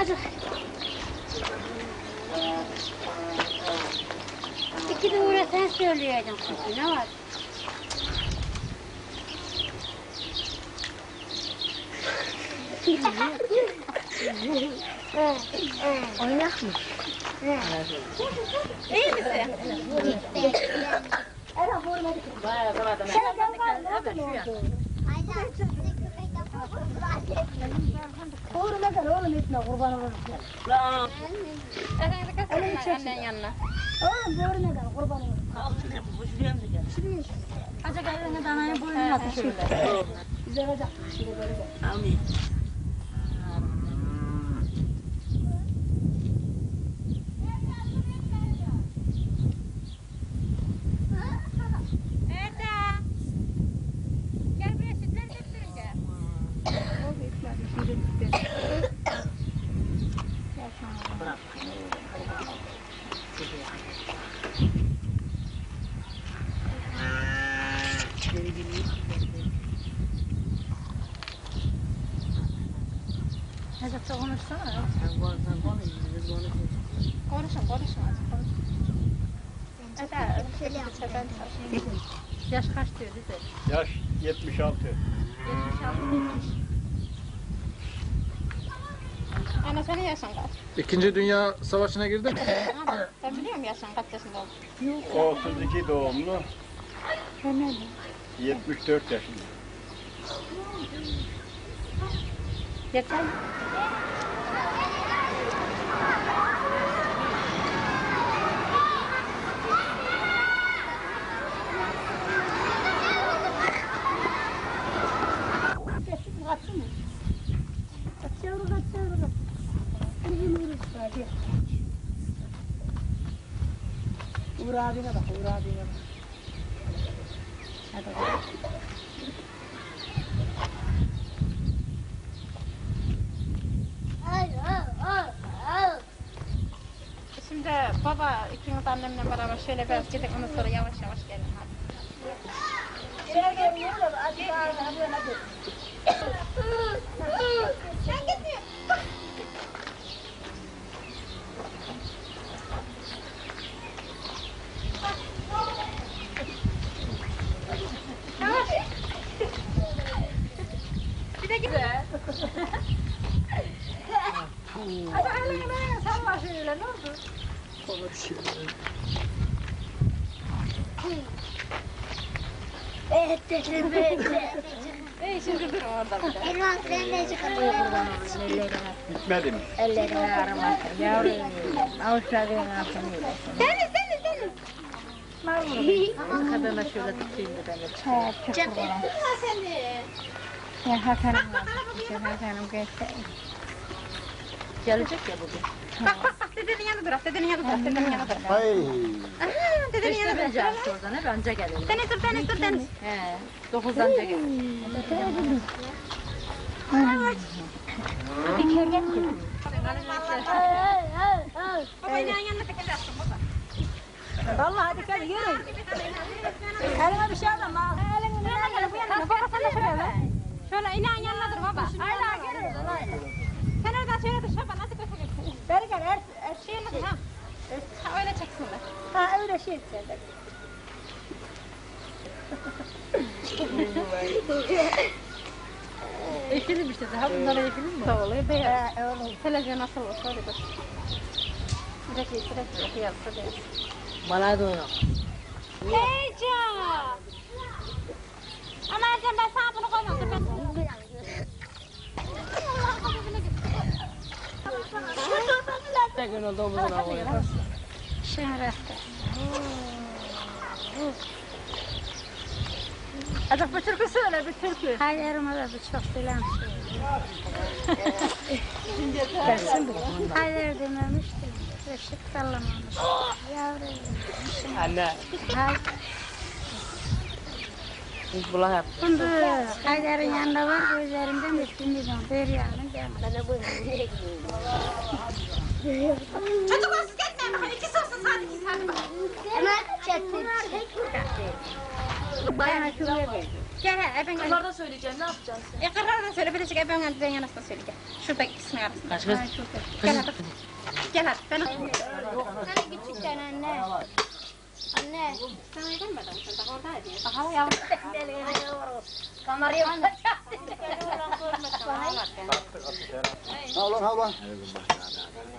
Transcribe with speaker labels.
Speaker 1: Azıcık. İki de uğra sen söyleyeceksin kızı, ne var?
Speaker 2: Oynak mı?
Speaker 3: İyi misin?
Speaker 1: Era vurmadı.
Speaker 3: Bayağı zavallı.
Speaker 1: Uğruna gel oğlum etme kurban olurum.
Speaker 3: Efendim kaçın annen yanına.
Speaker 1: Oğlum uğruna gel kurban olurum.
Speaker 2: Hacı gayrına danayı boynuna atın şöyle.
Speaker 1: Güzel olacak. Şimdi böyle gel.
Speaker 2: Amin.
Speaker 3: Erda. Gel buraya sütleri getirin gel.
Speaker 2: Hacı konuşsana.
Speaker 3: Konuşun azıck konuşun. Erda.
Speaker 2: Yaş kaç diyor bize?
Speaker 4: Yaş 76.
Speaker 2: 76.
Speaker 3: Ana senin yaşın kaç?
Speaker 5: İkinci Dünya Savaşı'na girdin mi?
Speaker 3: Ben biliyorum yaşın kaç yaşında olduğunu.
Speaker 4: 32 doğumlu. 74 yaşında.
Speaker 2: Yeter.
Speaker 1: Uğur abine bak, Uğur abine bak. Hadi bakalım.
Speaker 3: Şimdi baba ikiniz annemle beraber şöyle biraz gidin ondan sonra yavaş yavaş gelin hadi.
Speaker 1: Şöyle gel oğlum, hadi hadi.
Speaker 3: Sen gitmiyor. Bir de güzel.
Speaker 1: Hadi elini salla şöyle, ne oldu? Evet, dedim böyle.
Speaker 3: Şimdi durun orada bir de.
Speaker 1: Elvan frende çıkarıyor buradan.
Speaker 4: Bitmedi mi?
Speaker 2: Ellerine aramasın. Yavrum. Avuçlarına atın öyle.
Speaker 3: Deniz.
Speaker 2: Kadına şöyle tutayım da ben de.
Speaker 1: Cephe.
Speaker 3: Seni.
Speaker 2: Ya Hakan'ım var. Hakan'ım gelse. Gelecek ya bugün.
Speaker 3: Bak dedenin yanında dur. Dedenin yanında dur.
Speaker 4: Ay.
Speaker 3: Aha, dedenin
Speaker 2: İşte
Speaker 3: yanında dur.
Speaker 2: bineceğiz oradan hep anca gelelim.
Speaker 3: Deniz dur Deniz.
Speaker 2: He. 9 anca gelelim.
Speaker 3: Baba inan yanına tekrar baba.
Speaker 1: Vallahi hadi gel yürü. Elime bir şey alma. Elini
Speaker 3: Bu yana baba sen de şöyle ver. Şöyle inan yanına dur baba. Ayla gel. Sen oradan şöyle dur şaba nasıl götürüyorsun?
Speaker 1: Beri gel.
Speaker 3: Şeyine dur ha. Ha öyle çeksinler.
Speaker 1: Ha öyle şey istedim.
Speaker 2: Eşilim işte daha bunlara eşilim mi?
Speaker 3: Doğru beyaz. Televizyon nasıl olsa öyle dur. Sürekli yazsa değil.
Speaker 2: Bana da onu.
Speaker 3: Heyecan. Ama Ercan ben sana bunu koymam. Dur ben.
Speaker 2: Ne gün oldu omuzuna koyuyor.
Speaker 1: Şerefte.
Speaker 2: Azıcık bir türkü söyle bir türkü.
Speaker 1: Hayırıma da bir çok selam söyle. Hayır dememiştim. Işık sallamamış. Yavrum.
Speaker 2: Anne.
Speaker 1: Hayır.
Speaker 2: Biz bulan yap.
Speaker 1: Fındık. Haydar'ın yanında var. Gözlerimden üstümüzden. Derya'nın yanında.
Speaker 3: Çocuklar siz gitmeyin bakın. İkisi olsun sadece hadi bakın.
Speaker 1: Hemen çektim.
Speaker 2: Bayağı şuraya geldi.
Speaker 3: Gel ben
Speaker 1: Kızlarda söyleyeceğim, ne yapacağız?
Speaker 3: Kırlardan söyle, bir de çık ben annenin yanına söyle gel. Şuradaki ismi arasında.
Speaker 2: Kaç kız?
Speaker 3: Gel hadi. Gel hadi. Ben anne küçükten anne. Anne. Sana gelmeden sen oradaydı. Aha ya. Kamerayı
Speaker 6: Ha ulan ha ulan.